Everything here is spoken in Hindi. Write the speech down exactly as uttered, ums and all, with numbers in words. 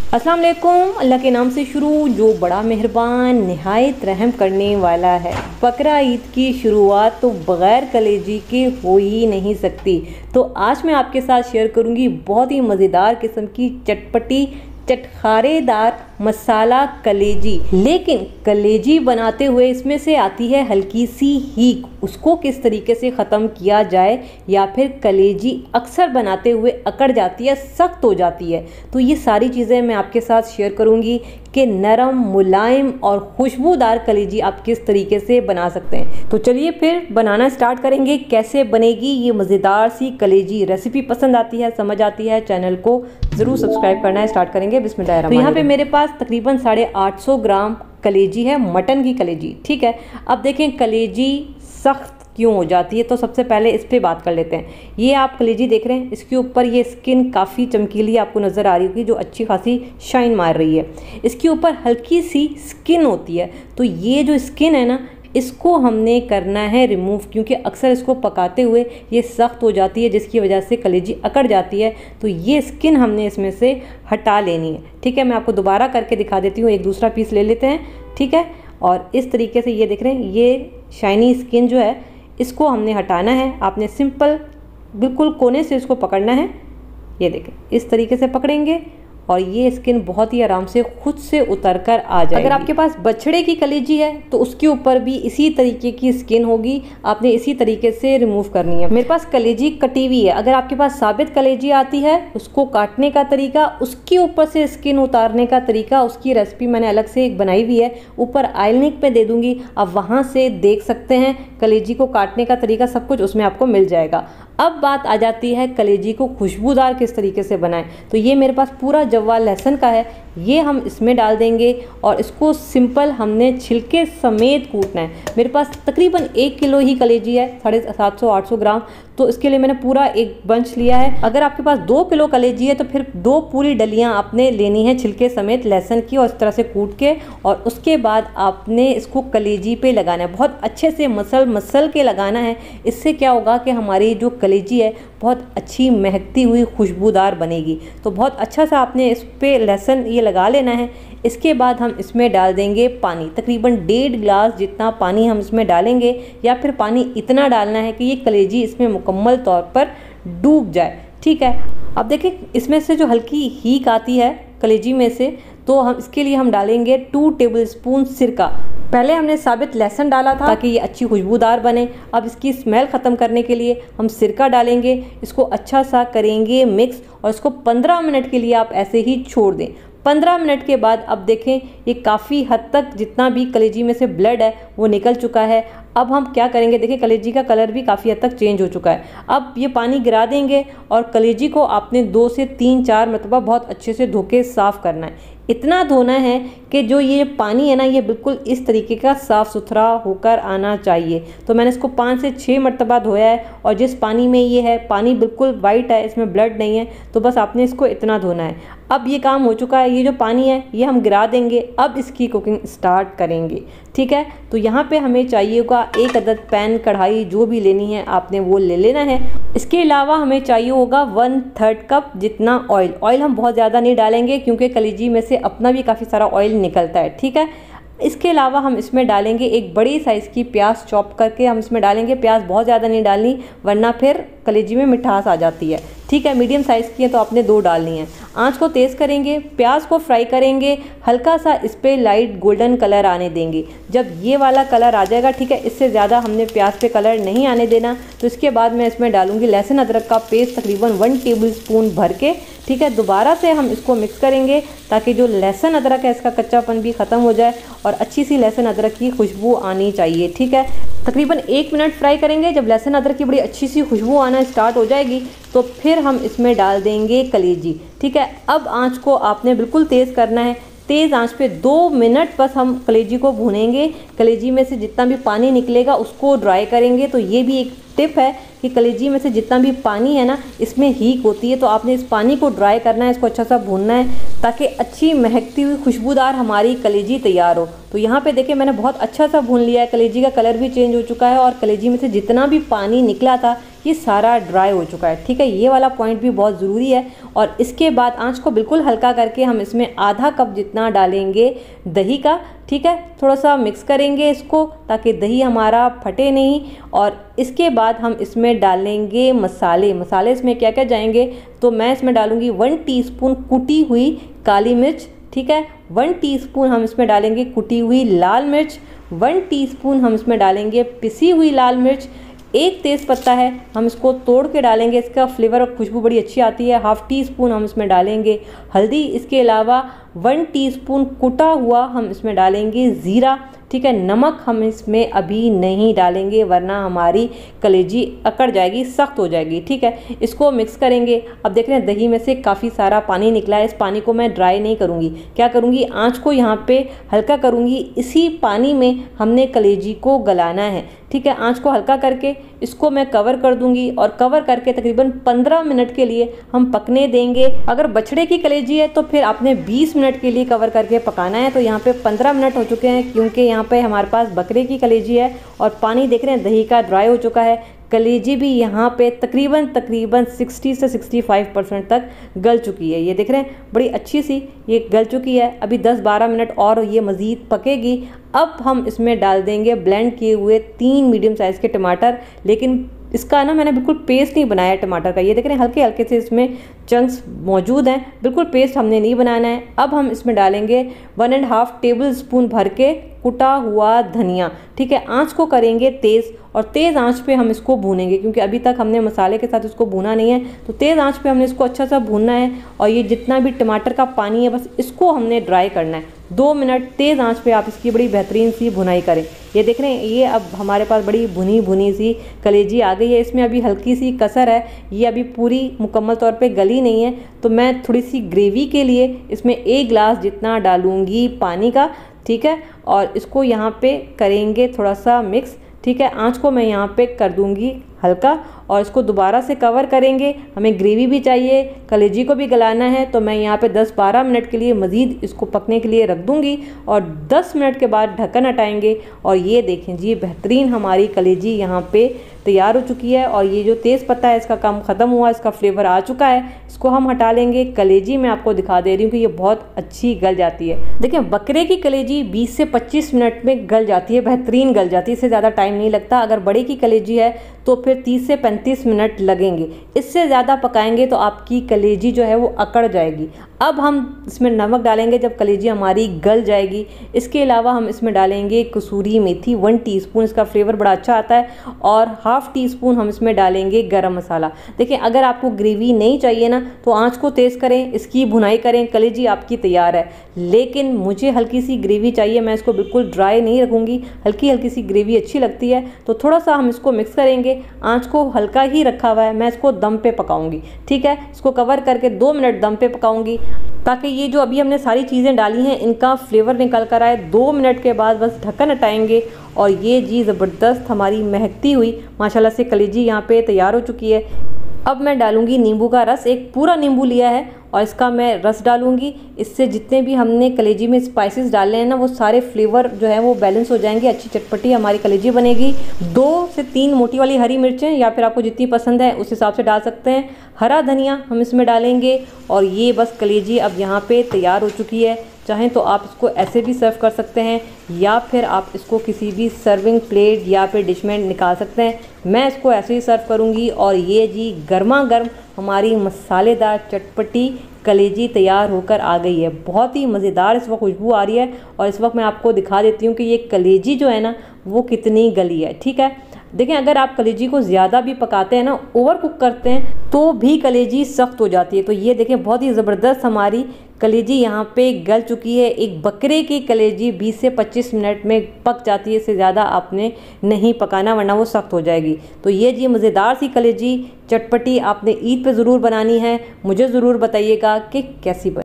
अस्सलाम वालेकुम। अल्लाह के नाम से शुरू जो बड़ा मेहरबान निहायत रहम करने वाला है। बकरा ईद की शुरुआत तो बग़ैर कलेजी के हो ही नहीं सकती। तो आज मैं आपके साथ शेयर करूंगी बहुत ही मज़ेदार किस्म की चटपटी चटखारेदार मसाला कलेजी। लेकिन कलेजी बनाते हुए इसमें से आती है हल्की सी हीक, उसको किस तरीके से ख़त्म किया जाए, या फिर कलेजी अक्सर बनाते हुए अकड़ जाती है, सख्त हो जाती है। तो ये सारी चीज़ें मैं आपके साथ शेयर करूंगी कि नरम मुलायम और खुशबूदार कलेजी आप किस तरीके से बना सकते हैं। तो चलिए फिर बनाना स्टार्ट करेंगे। कैसे बनेगी ये मज़ेदार सी कलेजी। रेसिपी पसंद आती है, समझ आती है, चैनल को ज़रूर सब्सक्राइब करना है। स्टार्ट करेंगे बिस्मिल्लाह। तो यहाँ पे मेरे पास तकरीबन साढ़े आठ सौ ग्राम कलेजी है, मटन की कलेजी। ठीक है, अब देखें कलेजी सख्त क्यों हो जाती है, तो सबसे पहले इस पे बात कर लेते हैं। ये आप कलेजी देख रहे हैं, इसके ऊपर ये स्किन काफ़ी चमकीली आपको नज़र आ रही होगी, जो अच्छी खासी शाइन मार रही है। इसके ऊपर हल्की सी स्किन होती है, तो ये जो स्किन है ना, इसको हमने करना है रिमूव, क्योंकि अक्सर इसको पकाते हुए ये सख्त हो जाती है, जिसकी वजह से कलेजी अकड़ जाती है। तो ये स्किन हमने इसमें से हटा लेनी है। ठीक है, मैं आपको दोबारा करके दिखा देती हूँ। एक दूसरा पीस ले लेते हैं। ठीक है, और इस तरीके से ये देख रहे हैं, ये शाइनी स्किन जो है इसको हमने हटाना है। आपने सिंपल बिल्कुल कोने से इसको पकड़ना है। ये देखें, इस तरीके से पकड़ेंगे और ये स्किन बहुत ही आराम से खुद से उतर कर आ जाएगी। अगर आपके पास बछड़े की कलेजी है तो उसके ऊपर भी इसी तरीके की स्किन होगी, आपने इसी तरीके से रिमूव करनी है। मेरे पास कलेजी कटी हुई है। अगर आपके पास साबित कलेजी आती है, उसको काटने का तरीका, उसके ऊपर से स्किन उतारने का तरीका, उसकी रेसिपी मैंने अलग से एक बनाई हुई है, ऊपर आई लिंक पे दे दूंगी, आप वहाँ से देख सकते हैं। कलेजी को काटने का तरीका सब कुछ उसमें आपको मिल जाएगा। अब बात आ जाती है कलेजी को खुशबूदार किस तरीके से बनाएं। तो ये मेरे पास पूरा जव्वा लहसुन का है, ये हम इसमें डाल देंगे और इसको सिंपल हमने छिलके समेत कूटना है। मेरे पास तकरीबन एक किलो ही कलेजी है, साढ़े सात सौ आठ सौ ग्राम, तो इसके लिए मैंने पूरा एक बंच लिया है। अगर आपके पास दो किलो कलेजी है तो फिर दो पूरी डलियां आपने लेनी है छिलके समेत लहसुन की, और इस तरह से कूट के, और उसके बाद आपने इसको कलेजी पे लगाना है। बहुत अच्छे से मसल मसल के लगाना है। इससे क्या होगा कि हमारी जो कलेजी है बहुत अच्छी महकती हुई खुशबूदार बनेगी। तो बहुत अच्छा सा आपने इस पर लहसुन ये लगा लेना है। इसके बाद हम इसमें डाल देंगे पानी, तकरीबन डेढ़ गिलास जितना पानी हम इसमें डालेंगे, या फिर पानी इतना डालना है कि ये कलेजी इसमें मुकम्मल तौर पर डूब जाए। ठीक है, अब देखिए इसमें से जो हल्की हीक आती है कलेजी में से, तो हम इसके लिए हम डालेंगे टू टेबल स्पून सिरका। पहले हमने साबित लहसुन डाला था ताकि ये अच्छी खुशबूदार बने। अब इसकी स्मेल ख़त्म करने के लिए हम सिरका डालेंगे, इसको अच्छा सा करेंगे मिक्स, और इसको पंद्रह मिनट के लिए आप ऐसे ही छोड़ दें। पंद्रह मिनट के बाद अब देखें ये काफ़ी हद तक जितना भी कलेजी में से ब्लड है वो निकल चुका है। अब हम क्या करेंगे, देखिए कलेजी का कलर भी काफ़ी हद तक चेंज हो चुका है। अब ये पानी गिरा देंगे और कलेजी को आपने दो से तीन चार मरतबा बहुत अच्छे से धो के साफ़ करना है। इतना धोना है कि जो ये पानी है ना, ये बिल्कुल इस तरीके का साफ़ सुथरा होकर आना चाहिए। तो मैंने इसको पाँच से छः मरतबा धोया है, और जिस पानी में ये है, पानी बिल्कुल वाइट है, इसमें ब्लड नहीं है, तो बस आपने इसको इतना धोना है। अब ये काम हो चुका है। ये जो पानी है ये हम गिरा देंगे। अब इसकी कुकिंग स्टार्ट करेंगे। ठीक है, तो यहाँ पे हमें चाहिए होगा एक अदद पैन, कढ़ाई जो भी लेनी है आपने वो ले लेना है। इसके अलावा हमें चाहिए होगा वन थर्ड कप जितना ऑयल। ऑयल हम बहुत ज़्यादा नहीं डालेंगे क्योंकि कलेजी में से अपना भी काफ़ी सारा ऑयल निकलता है। ठीक है, इसके अलावा हम इसमें डालेंगे एक बड़ी साइज़ की प्याज, चॉप करके हम इसमें डालेंगे। प्याज बहुत ज़्यादा नहीं डालनी, वरना फिर कलेजी में मिठास आ जाती है। ठीक है, मीडियम साइज़ की है तो आपने दो डालनी है। आंच को तेज़ करेंगे, प्याज को फ्राई करेंगे, हल्का सा इस पर लाइट गोल्डन कलर आने देंगे। जब ये वाला कलर आ जाएगा, ठीक है, इससे ज़्यादा हमने प्याज पे कलर नहीं आने देना। तो इसके बाद मैं इसमें डालूंगी लहसुन अदरक का पेस्ट, तकरीबन वन टेबल स्पून भर के। ठीक है, दोबारा से हम इसको मिक्स करेंगे ताकि जो लहसुन अदरक है इसका कच्चापन भी ख़त्म हो जाए और अच्छी सी लहसुन अदरक की खुशबू आनी चाहिए। ठीक है, तकरीबन एक मिनट फ्राई करेंगे। जब लहसुन अदरक की बड़ी अच्छी सी खुशबू आना स्टार्ट हो जाएगी तो फिर हम इसमें डाल देंगे कलेजी। ठीक है, अब आंच को आपने बिल्कुल तेज़ करना है। तेज़ आंच पे दो मिनट बस हम कलेजी को भूनेंगे। कलेजी में से जितना भी पानी निकलेगा उसको ड्राई करेंगे। तो ये भी एक टिप है कि कलेजी में से जितना भी पानी है ना, इसमें हीक होती है, तो आपने इस पानी को ड्राई करना है, इसको अच्छा सा भूनना है। ताकि अच्छी महकती हुई खुशबूदार हमारी कलेजी तैयार हो। तो यहाँ पे देखिए मैंने बहुत अच्छा सा भून लिया है, कलेजी का कलर भी चेंज हो चुका है और कलेजी में से जितना भी पानी निकला था ये सारा ड्राई हो चुका है। ठीक है, ये वाला पॉइंट भी बहुत ज़रूरी है। और इसके बाद आंच को बिल्कुल हल्का करके हम इसमें आधा कप जितना डालेंगे दही का। ठीक है, थोड़ा सा मिक्स करेंगे इसको ताकि दही हमारा फटे नहीं। और इसके बाद हम इसमें डालेंगे मसाले। मसाले इसमें क्या क्या जाएंगे, तो मैं इसमें डालूंगी वन टीस्पून कुटी हुई काली मिर्च। ठीक है, वन टीस्पून हम इसमें डालेंगे कुटी हुई लाल मिर्च, वन टीस्पून हम इसमें डालेंगे पिसी हुई लाल मिर्च, एक तेज़ पत्ता है हम इसको तोड़ के डालेंगे, इसका फ्लेवर और खुशबू बड़ी अच्छी आती है। हाफ़ टी स्पून हम इसमें डालेंगे हल्दी, इसके अलावा वन टीस्पून कुटा हुआ हम इसमें डालेंगे ज़ीरा। ठीक है, नमक हम इसमें अभी नहीं डालेंगे वरना हमारी कलेजी अकड़ जाएगी, सख्त हो जाएगी। ठीक है, इसको मिक्स करेंगे। अब देख रहे हैं दही में से काफ़ी सारा पानी निकला है। इस पानी को मैं ड्राई नहीं करूँगी, क्या करूँगी आँच को यहाँ पे हल्का करूँगी। इसी पानी में हमने कलेजी को गलाना है। ठीक है, आँच को हल्का करके इसको मैं कवर कर दूंगी और कवर करके तकरीबन पंद्रह मिनट के लिए हम पकने देंगे। अगर बछड़े की कलेजी है तो फिर आपने बीस मिनट के लिए कवर करके पकाना है। तो यहाँ पे पंद्रह मिनट हो चुके हैं क्योंकि यहाँ पे हमारे पास बकरे की कलेजी है और पानी देख रहे हैं दही का ड्राई हो चुका है। कलेजी भी यहाँ पे तकरीबन तकरीबन साठ से पैंसठ परसेंट तक गल चुकी है। ये देख रहे हैं बड़ी अच्छी सी ये गल चुकी है। अभी दस बारह मिनट और ये मज़ीद पकेगी। अब हम इसमें डाल देंगे ब्लेंड किए हुए तीन मीडियम साइज़ के टमाटर, लेकिन इसका ना मैंने बिल्कुल पेस्ट नहीं बनाया टमाटर का। ये देख रहे हैं हल्के हल्के से इसमें चंक्स मौजूद हैं, बिल्कुल पेस्ट हमने नहीं बनाना है। अब हम इसमें डालेंगे one and half tablespoon भर के कुटा हुआ धनिया। ठीक है, आंच को करेंगे तेज़ और तेज़ आंच पे हम इसको भूनेंगे क्योंकि अभी तक हमने मसाले के साथ इसको भूना नहीं है। तो तेज़ आंच पे हमने इसको अच्छा सा भूनना है और ये जितना भी टमाटर का पानी है बस इसको हमने ड्राई करना है। दो मिनट तेज़ आंच पे आप इसकी बड़ी बेहतरीन सी भुनाई करें। ये देख रहे हैं ये अब हमारे पास बड़ी भुनी भुनी सी कलेजी आ गई है। इसमें अभी हल्की सी कसर है, ये अभी पूरी मुकम्मल तौर पे गली नहीं है। तो मैं थोड़ी सी ग्रेवी के लिए इसमें एक गिलास जितना डालूंगी पानी का। ठीक है, और इसको यहाँ पे करेंगे थोड़ा सा मिक्स। ठीक है, आंच को मैं यहाँ पे कर दूंगी हल्का और इसको दोबारा से कवर करेंगे। हमें ग्रेवी भी चाहिए, कलेजी को भी गलाना है। तो मैं यहाँ पे दस बारह मिनट के लिए मज़ीद इसको पकने के लिए रख दूँगी और दस मिनट के बाद ढक्कन हटाएंगे। और ये देखें जी बेहतरीन हमारी कलेजी यहाँ पे तैयार हो चुकी है और ये जो तेज़ पत्ता है इसका काम ख़त्म हुआ, इसका फ्लेवर आ चुका है। इसको हम हटा लेंगे। कलेजी मैं आपको दिखा दे रही हूँ कि ये बहुत अच्छी गल जाती है। देखिए बकरे की कलेजी बीस से पच्चीस मिनट में गल जाती है, बेहतरीन गल जाती है, इससे ज़्यादा टाइम नहीं लगता। अगर बड़े की कलेजी है तो फिर तीस से पैंतीस मिनट लगेंगे। इससे ज़्यादा पकाएंगे तो आपकी कलेजी जो है वो अकड़ जाएगी। अब हम इसमें नमक डालेंगे जब कलेजी हमारी गल जाएगी। इसके अलावा हम इसमें डालेंगे कसूरी मेथी वन टीस्पून, इसका फ्लेवर बड़ा अच्छा आता है। और हाफ़ टी स्पून हम इसमें डालेंगे गरम मसाला। देखिए अगर आपको ग्रेवी नहीं चाहिए ना तो आंच को तेज़ करें, इसकी भुनाई करें, कलेजी आपकी तैयार है। लेकिन मुझे हल्की सी ग्रेवी चाहिए, मैं इसको बिल्कुल ड्राई नहीं रखूँगी, हल्की हल्की सी ग्रेवी अच्छी लगती है। तो थोड़ा सा हम इसको मिक्स करेंगे। आंच को हल्का ही रखा हुआ है, मैं इसको दम पे पकाऊंगी। ठीक है, इसको कवर करके दो मिनट दम पे पकाऊंगी ताकि ये जो अभी हमने सारी चीज़ें डाली हैं इनका फ्लेवर निकल कर आए। दो मिनट के बाद बस ढक्कन हटाएंगे और ये जी ज़बरदस्त हमारी महकती हुई माशाल्लाह से कलेजी यहाँ पे तैयार हो चुकी है। अब मैं डालूंगी नींबू का रस, एक पूरा नींबू लिया है और इसका मैं रस डालूंगी। इससे जितने भी हमने कलेजी में स्पाइसेस डाले हैं ना वो सारे फ्लेवर जो है वो बैलेंस हो जाएंगे, अच्छी चटपटी हमारी कलेजी बनेगी। दो से तीन मोटी वाली हरी मिर्चें या फिर आपको जितनी पसंद है उस हिसाब से डाल सकते हैं। हरा धनिया हम इसमें डालेंगे और ये बस कलेजी अब यहाँ पे तैयार हो चुकी है। चाहें तो आप इसको ऐसे भी सर्व कर सकते हैं या फिर आप इसको किसी भी सर्विंग प्लेट या फिर डिश में निकाल सकते हैं। मैं इसको ऐसे ही सर्व करूंगी और ये जी गर्मा गर्म हमारी मसालेदार चटपटी कलेजी तैयार होकर आ गई है। बहुत ही मज़ेदार इस वक्त खुशबू आ रही है और इस वक्त मैं आपको दिखा देती हूँ कि ये कलेजी जो है ना वो कितनी गली है। ठीक है, देखें अगर आप कलेजी को ज़्यादा भी पकाते हैं ना, ओवर कुक करते हैं तो भी कलेजी सख्त हो जाती है। तो ये देखें बहुत ही ज़बरदस्त हमारी कलेजी यहाँ पे गल चुकी है। एक बकरे की कलेजी बीस से पच्चीस मिनट में पक जाती है, इससे ज़्यादा आपने नहीं पकाना वरना वो सख्त हो जाएगी। तो ये जी मज़ेदार सी कलेजी चटपटी आपने ईद पे ज़रूर बनानी है। मुझे ज़रूर बताइएगा कि कैसी बनी।